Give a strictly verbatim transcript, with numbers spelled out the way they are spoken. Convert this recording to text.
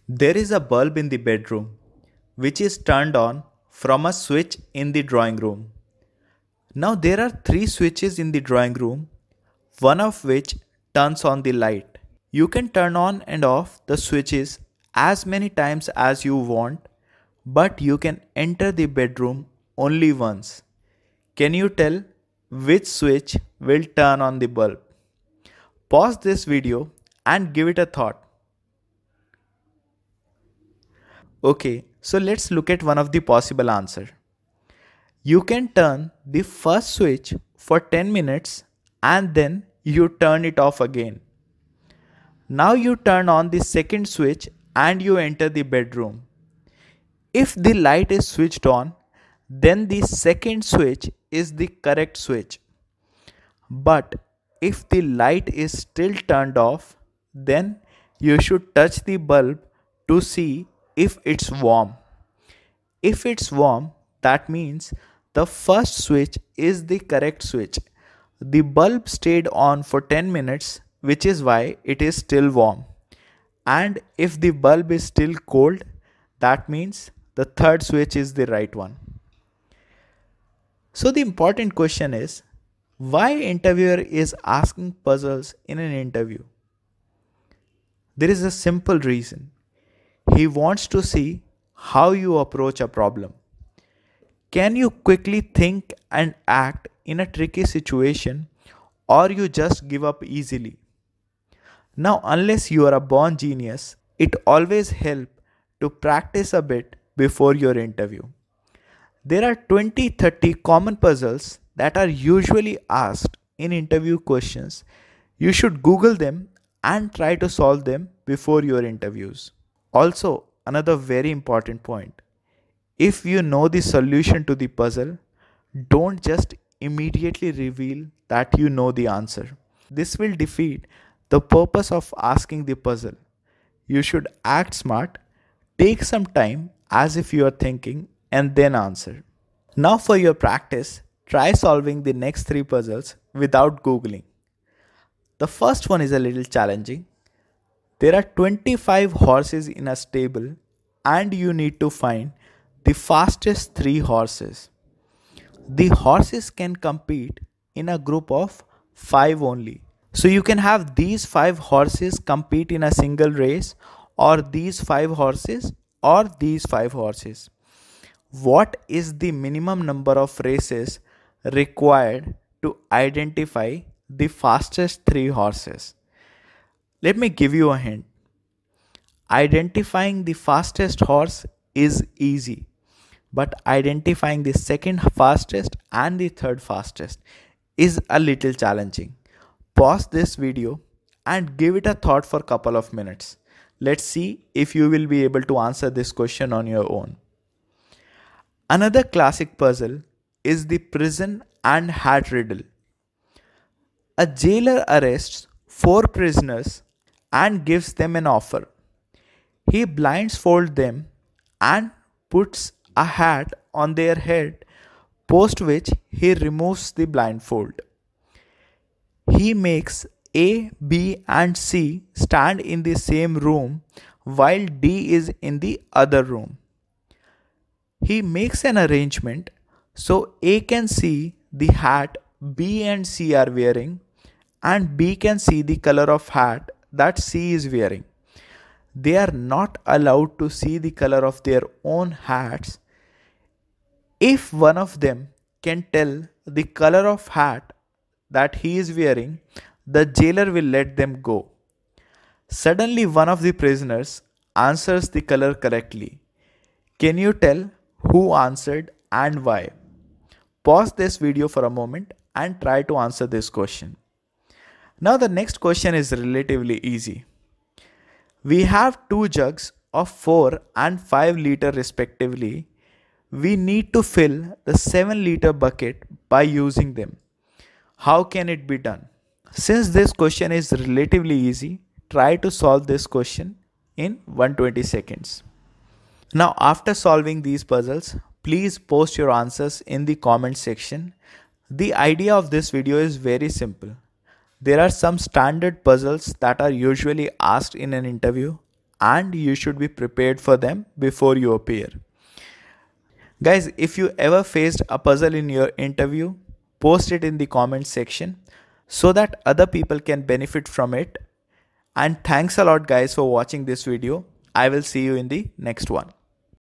There is a bulb in the bedroom which is turned on from a switch in the drawing room. Now there are three switches in the drawing room, one of which turns on the light. You can turn on and off the switches as many times as you want, but you can enter the bedroom only once. Can you tell which switch will turn on the bulb? Pause this video and give it a thought. Okay, so let's look at one of the possible answer. You can turn the first switch for ten minutes and then you turn it off again. Now you turn on the second switch and you enter the bedroom. If the light is switched on, then the second switch is the correct switch. But if the light is still turned off, then you should touch the bulb to see if it's warm. If it's warm, that means the first switch is the correct switch. The bulb stayed on for ten minutes, which is why it is still warm. And if the bulb is still cold, that means the third switch is the right one. So the important question is, why interviewer is asking puzzles in an interview? There is a simple reason. He wants to see how you approach a problem. Can you quickly think and act in a tricky situation, or you just give up easily? Now, unless you are a born genius, it always helps to practice a bit before your interview. There are twenty to thirty common puzzles that are usually asked in interview questions. You should Google them and try to solve them before your interviews. Also, another very important point. If you know the solution to the puzzle, don't just immediately reveal that you know the answer. This will defeat the purpose of asking the puzzle. You should act smart, take some time as if you are thinking, and then answer. Now for your practice, try solving the next three puzzles without Googling. The first one is a little challenging. There are twenty-five horses in a stable and you need to find the fastest three horses. The horses can compete in a group of five only. So you can have these five horses compete in a single race, or these five horses, or these five horses. What is the minimum number of races required to identify the fastest three horses? Let me give you a hint. Identifying the fastest horse is easy, but identifying the second fastest and the third fastest is a little challenging. Pause this video and give it a thought for a couple of minutes. Let's see if you will be able to answer this question on your own. Another classic puzzle is the prison and hat riddle. A jailer arrests four prisoners and gives them an offer. He blindfolds them and puts a hat on their head, post which he removes the blindfold. He makes A, B and C stand in the same room while D is in the other room. He makes an arrangement so A can see the hat B and C are wearing, and B can see the color of hat that C is wearing. They are not allowed to see the color of their own hats. If one of them can tell the color of hat that he is wearing, the jailer will let them go. Suddenly one of the prisoners answers the color correctly. Can you tell who answered and why? Pause this video for a moment and try to answer this question. Now the next question is relatively easy. We have two jugs of four and five liter respectively. We need to fill the seven liter bucket by using them. How can it be done? Since this question is relatively easy, try to solve this question in one hundred twenty seconds. Now after solving these puzzles, please post your answers in the comment section. The idea of this video is very simple. There are some standard puzzles that are usually asked in an interview. and you should be prepared for them before you appear. Guys, if you ever faced a puzzle in your interview, post it in the comment section so that other people can benefit from it. And thanks a lot guys for watching this video. I will see you in the next one.